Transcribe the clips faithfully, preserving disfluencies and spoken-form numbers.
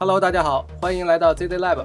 Hello， 大家好，欢迎来到 Z Z Lab。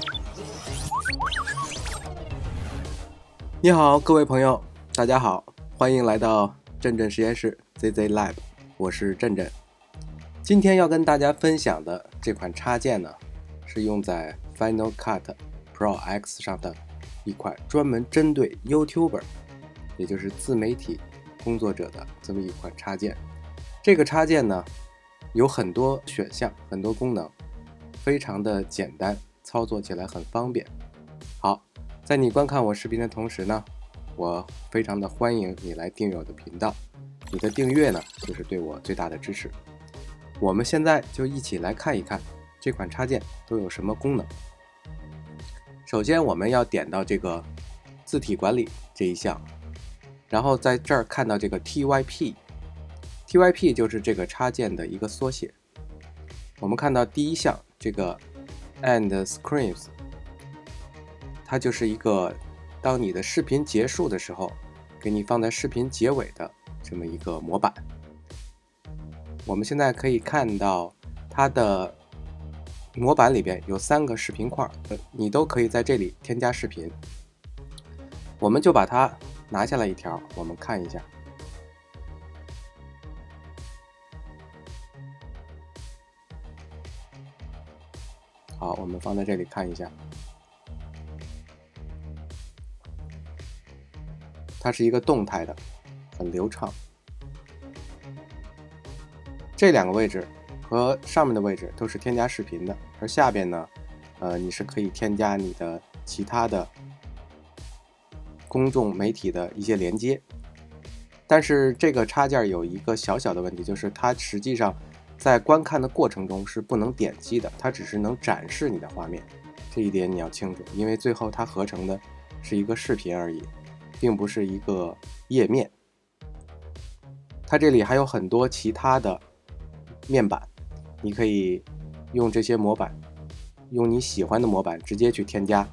你好，各位朋友，大家好，欢迎来到振振实验室 Z Z Lab， 我是振振。今天要跟大家分享的这款插件呢，是用在 Final Cut Pro X 上的一款专门针对 YouTuber， 也就是自媒体工作者的这么一款插件。这个插件呢，有很多选项，很多功能，非常的简单，操作起来很方便。好，在你观看我视频的同时呢，我非常的欢迎你来订阅我的频道，你的订阅呢，就是对我最大的支持。我们现在就一起来看一看这款插件都有什么功能。首先我们要点到这个字体管理这一项，然后在这儿看到这个 T Y P， T Y P 就是这个插件的一个缩写。我们看到第一项这个 End Screens， 它就是一个当你的视频结束的时候，给你放在视频结尾的这么一个模板。我们现在可以看到它的模板里边有三个视频块，你都可以在这里添加视频。我们就把它拿下来一条，我们看一下。好，我们放在这里看一下。它是一个动态的，很流畅。这两个位置和上面的位置都是添加视频的，而下边呢，呃，你是可以添加你的其他的公众媒体的一些连接。但是这个插件有一个小小的问题，就是它实际上在观看的过程中是不能点击的，它只是能展示你的画面。这一点你要清楚，因为最后它合成的是一个视频而已，并不是一个页面。它这里还有很多其他的面板，你可以用这些模板，用你喜欢的模板直接去添加。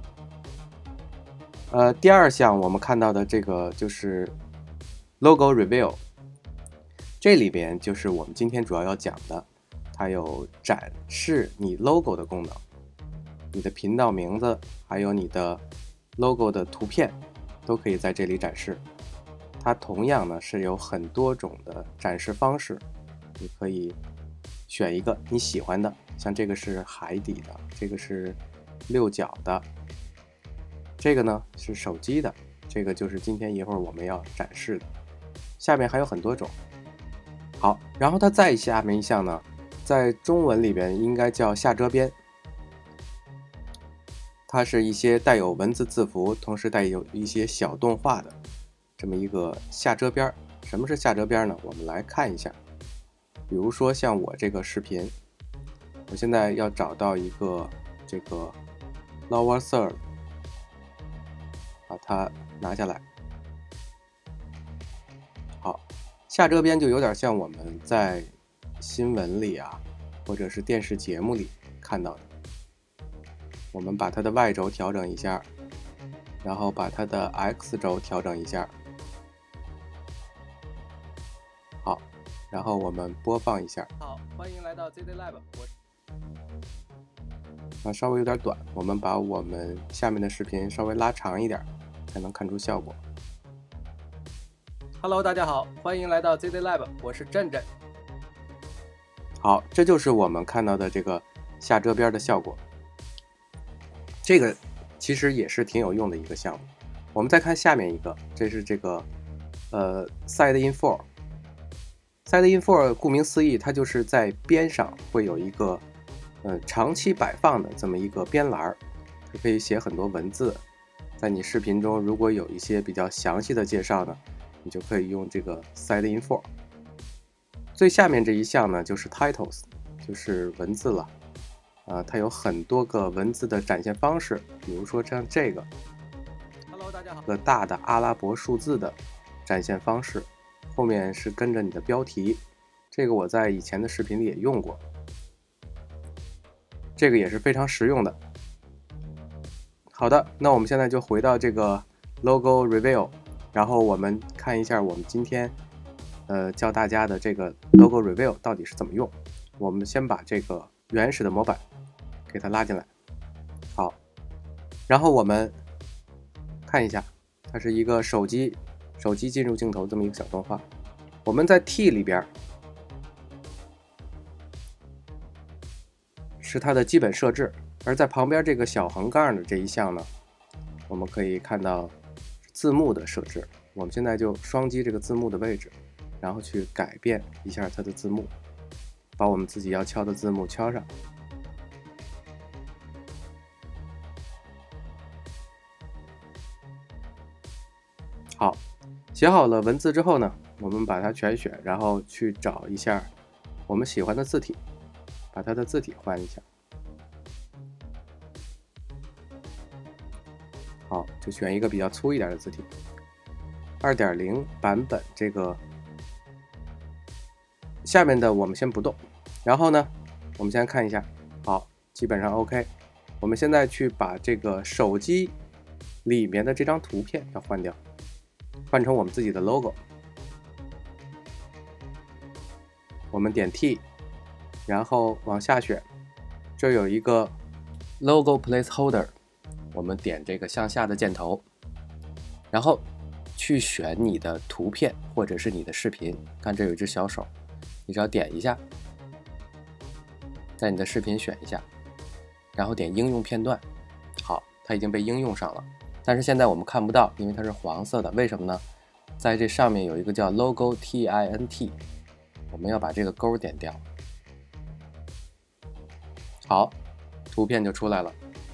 呃，第二项我们看到的这个就是 Logo Reveal， 这里边就是我们今天主要要讲的，它有展示你 logo 的功能，你的频道名字还有你的 logo 的图片都可以在这里展示。它同样呢是有很多种的展示方式，你可以选一个你喜欢的，像这个是海底的，这个是六角的，这个呢是手机的，这个就是今天一会儿我们要展示的。下面还有很多种。好，然后它再下面一项呢，在中文里边应该叫下遮边，它是一些带有文字字符，同时带有一些小动画的这么一个下遮边。什么是下遮边呢？我们来看一下。比如说像我这个视频，我现在要找到一个这个 lower third， 把它拿下来。好，下遮边就有点像我们在新闻里啊，或者是电视节目里看到的。我们把它的 Y 轴调整一下，然后把它的 X 轴调整一下。好，然后我们播放一下。 好，欢迎来到 Z Z Lab。我啊，稍微有点短，我们把我们下面的视频稍微拉长一点，才能看出效果。 Hello， 大家好，欢迎来到 Z Z Lab， 我是振振。 好，这就是我们看到的这个下遮边的效果。这个其实也是挺有用的一个项目。我们再看下面一个，这是这个呃 Side Info。Side Info 顾名思义，它就是在边上会有一个呃长期摆放的这么一个边栏，它可以写很多文字。在你视频中如果有一些比较详细的介绍呢，你就可以用这个 Side Info。最下面这一项呢，就是 Titles， 就是文字了。呃，它有很多个文字的展现方式，比如说像这个 Hello， 大家好， 个大的阿拉伯数字的展现方式，后面是跟着你的标题。这个我在以前的视频里也用过，这个也是非常实用的。好的，那我们现在就回到这个 Logo Reveal， 然后我们看一下我们今天呃教大家的这个 Logo Reveal 到底是怎么用。我们先把这个原始的模板给它拉进来。好，然后我们看一下，它是一个手机手机进入镜头这么一个小动画。我们在 T 里边是它的基本设置，而在旁边这个小横杠的这一项呢，我们可以看到字幕的设置。我们现在就双击这个字幕的位置，然后去改变一下它的字幕，把我们自己要敲的字幕敲上。好，写好了文字之后呢，我们把它全选，然后去找一下我们喜欢的字体，把它的字体换一下。好，就选一个比较粗一点的字体。二点零 版本这个下面的我们先不动，然后呢，我们先看一下，好，基本上 OK。我们现在去把这个手机里面的这张图片要换掉，换成我们自己的 logo。我们点 T， 然后往下选，这有一个 logo placeholder， 我们点这个向下的箭头，然后去选你的图片或者是你的视频。看这有一只小手，你只要点一下，在你的视频选一下，然后点应用片段。好，它已经被应用上了，但是现在我们看不到，因为它是黄色的。为什么呢？在这上面有一个叫 logo tint， 我们要把这个勾点掉。好，图片就出来了。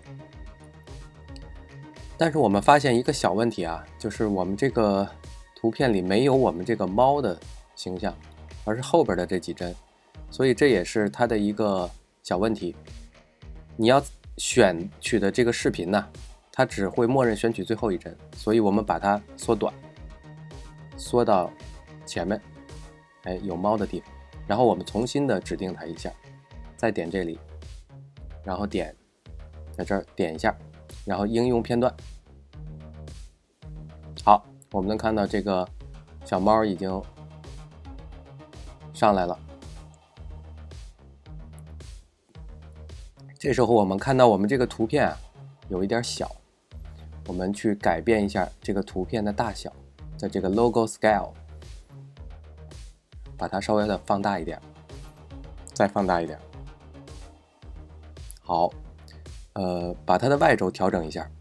但是我们发现一个小问题啊，就是我们这个图片里没有我们这个猫的形象，而是后边的这几帧，所以这也是它的一个小问题。你要选取的这个视频呢，它只会默认选取最后一帧，所以我们把它缩短，缩到前面，哎，有猫的地方，然后我们重新的指定它一下，再点这里，然后点在这儿点一下，然后应用片段。好，我们能看到这个小猫已经上来了。这时候我们看到我们这个图片啊有一点小，我们去改变一下这个图片的大小，在这个 logo scale 把它稍微的放大一点，再放大一点。好，呃，把它的 Y 轴调整一下，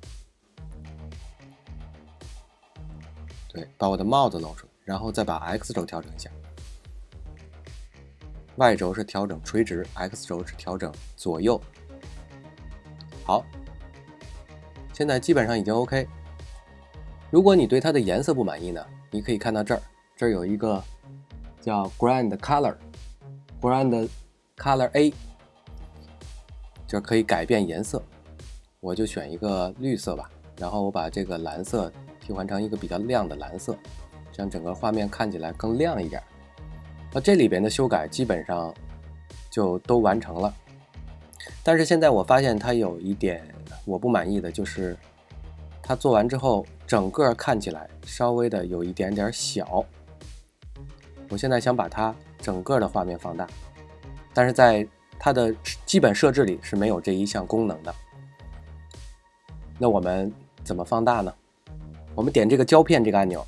对，把我的帽子露出来，然后再把 X 轴调整一下。Y 轴是调整垂直， X 轴是调整左右。好，现在基本上已经 OK。如果你对它的颜色不满意呢，你可以看到这儿，这儿有一个叫 Grand Color Grand Color A， 就可以改变颜色。我就选一个绿色吧，然后我把这个蓝色替换成一个比较亮的蓝色，这样整个画面看起来更亮一点。那这里边的修改基本上就都完成了。但是现在我发现它有一点我不满意的，就是它做完之后整个看起来稍微的有一点点小。我现在想把它整个的画面放大，但是在它的基本设置里是没有这一项功能的。那我们怎么放大呢？我们点这个胶片这个按钮，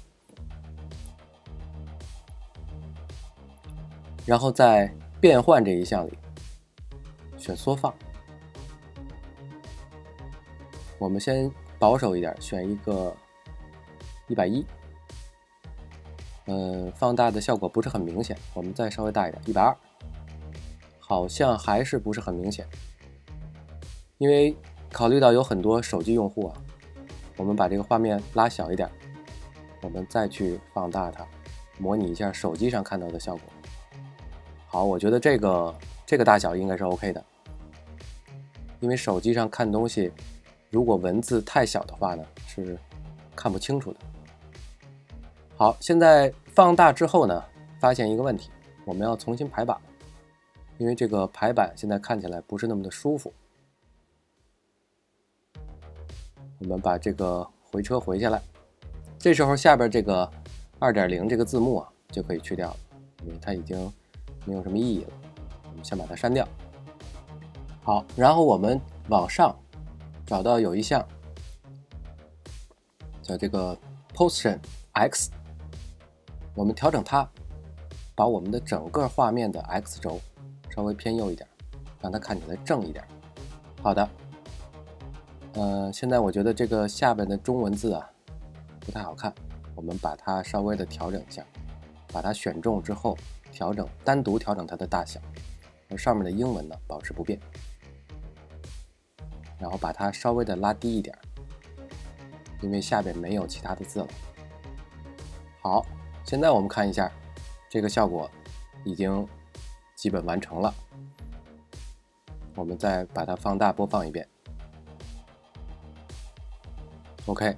然后在变换这一项里选缩放。我们先保守一点，选一个一百一。嗯，放大的效果不是很明显，我们再稍微大一点，一百二。好像还是不是很明显，因为考虑到有很多手机用户啊，我们把这个画面拉小一点，我们再去放大它，模拟一下手机上看到的效果。好，我觉得这个这个大小应该是 OK 的，因为手机上看东西，如果文字太小的话呢，是看不清楚的。好，现在放大之后呢，发现一个问题，我们要重新排版，因为这个排版现在看起来不是那么的舒服。我们把这个回车回下来，这时候下边这个 二点零 这个字幕啊就可以去掉了，因为它已经没有什么意义了。我们先把它删掉。 好，然后我们往上找到有一项叫这个 Position X， 我们调整它，把我们的整个画面的 X 轴稍微偏右一点，让它看起来正一点。好的，呃，现在我觉得这个下边的中文字啊不太好看，我们把它稍微的调整一下，把它选中之后调整，单独调整它的大小，而上面的英文呢保持不变，然后把它稍微的拉低一点，因为下边没有其他的字了。好，现在我们看一下这个效果已经基本完成了，我们再把它放大播放一遍。 OK，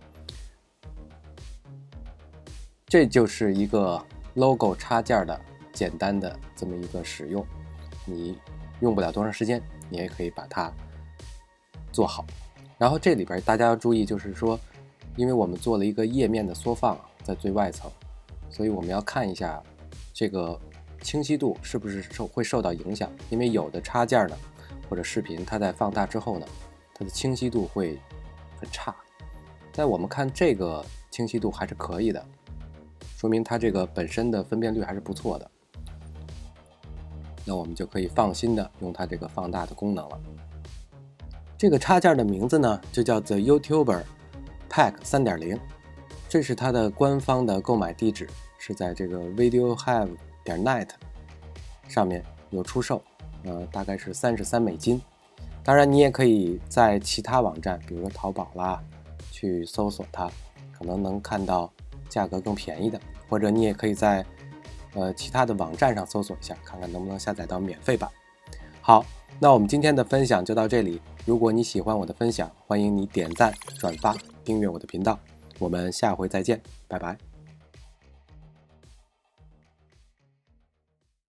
这就是一个 logo 插件的简单的这么一个使用，你用不了多长时间，你也可以把它做好。然后这里边大家要注意，就是说因为我们做了一个页面的缩放在最外层，所以我们要看一下这个清晰度是不是受会受到影响，因为有的插件呢或者视频它在放大之后呢，它的清晰度会很差。在我们看这个清晰度还是可以的，说明它这个本身的分辨率还是不错的，那我们就可以放心的用它这个放大的功能了。这个插件的名字呢就叫做 YouTuber Pack 三点零， 这是它的官方的购买地址，是在这个 videohave 点 net 上面有出售，呃，大概是三十三美金。当然你也可以在其他网站，比如说淘宝啦去搜索它，可能能看到价格更便宜的，或者你也可以在呃其他的网站上搜索一下，看看能不能下载到免费版。好，那我们今天的分享就到这里。如果你喜欢我的分享，欢迎你点赞、转发、订阅我的频道。我们下回再见，拜拜。